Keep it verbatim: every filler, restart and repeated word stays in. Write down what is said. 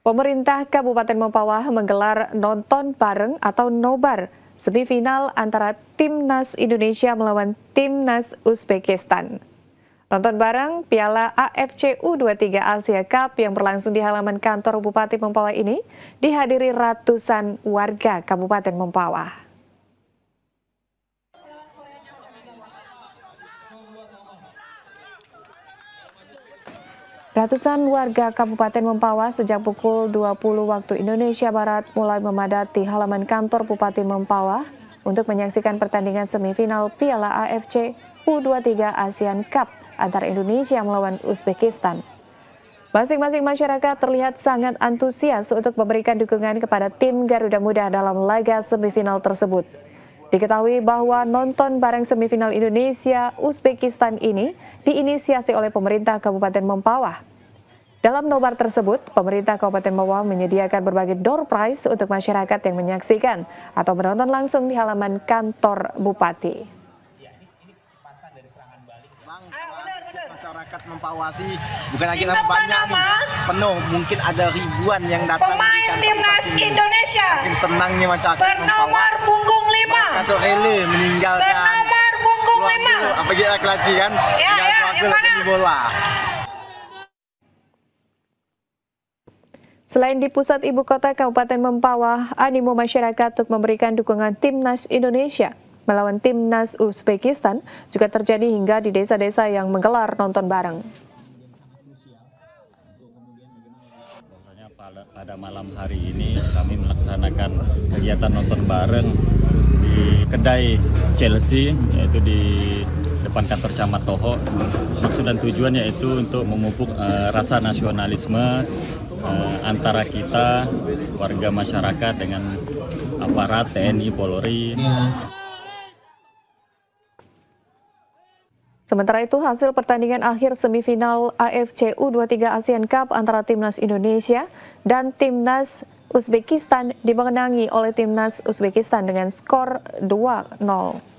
Pemerintah Kabupaten Mempawah menggelar nonton bareng atau nobar semifinal antara Timnas Indonesia melawan Timnas Uzbekistan. Nonton bareng Piala A F C U dua puluh tiga Asia Cup yang berlangsung di halaman kantor Bupati Mempawah ini dihadiri ratusan warga Kabupaten Mempawah. Ratusan warga Kabupaten Mempawah sejak pukul dua puluh waktu Indonesia Barat mulai memadati halaman kantor Bupati Mempawah untuk menyaksikan pertandingan semifinal Piala A F C U dua puluh tiga ASEAN Cup antara Indonesia melawan Uzbekistan. Masing-masing masyarakat terlihat sangat antusias untuk memberikan dukungan kepada tim Garuda Muda dalam laga semifinal tersebut. Diketahui bahwa nonton bareng semifinal Indonesia-Uzbekistan ini diinisiasi oleh pemerintah Kabupaten Mempawah. Dalam nobar tersebut, pemerintah Kabupaten Mempawah menyediakan berbagai door prize untuk masyarakat yang menyaksikan atau menonton langsung di halaman kantor Bupati. Masyarakat Mempawah sih bukan lagi banyak nih, penuh, mungkin ada ribuan yang datang. Pemain Timnas Indonesia. Makin senangnya masyarakat bernomor punggung lima. Atau rela meninggalkan. Bernomor punggung lima. Apa gitu laki-laki kan? Ya, ya, yang mana? Bola. Selain di pusat ibu kota Kabupaten Mempawah, animo masyarakat untuk memberikan dukungan Timnas Indonesia melawan Timnas Uzbekistan juga terjadi hingga di desa-desa yang menggelar nonton bareng. Pada malam hari ini kami melaksanakan kegiatan nonton bareng di kedai Chelsea, yaitu di depan kantor Camat Toho. Maksud dan tujuan yaitu untuk memupuk uh, rasa nasionalisme uh, antara kita, warga masyarakat dengan aparat T N I Polri. Sementara itu, hasil pertandingan akhir semifinal A F C U dua puluh tiga ASEAN Cup antara Timnas Indonesia dan Timnas Uzbekistan dimenangi oleh Timnas Uzbekistan dengan skor dua nol.